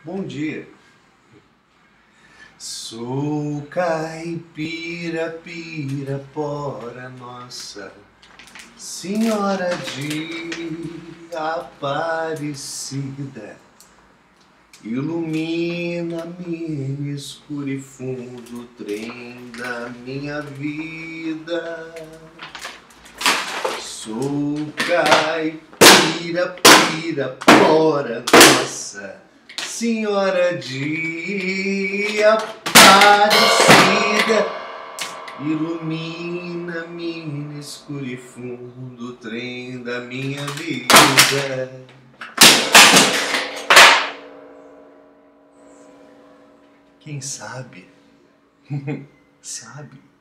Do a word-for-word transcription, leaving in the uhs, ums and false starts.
Bom dia. Sou caipira, pirapora, Nossa Senhora de Aparecida, ilumina-me escuro e fundo o trem da minha vida. Sou caipira, pirapora, Nossa Senhora de Aparecida, ilumina-me no escuro e fundo o trem da minha vida. Quem sabe, sabe.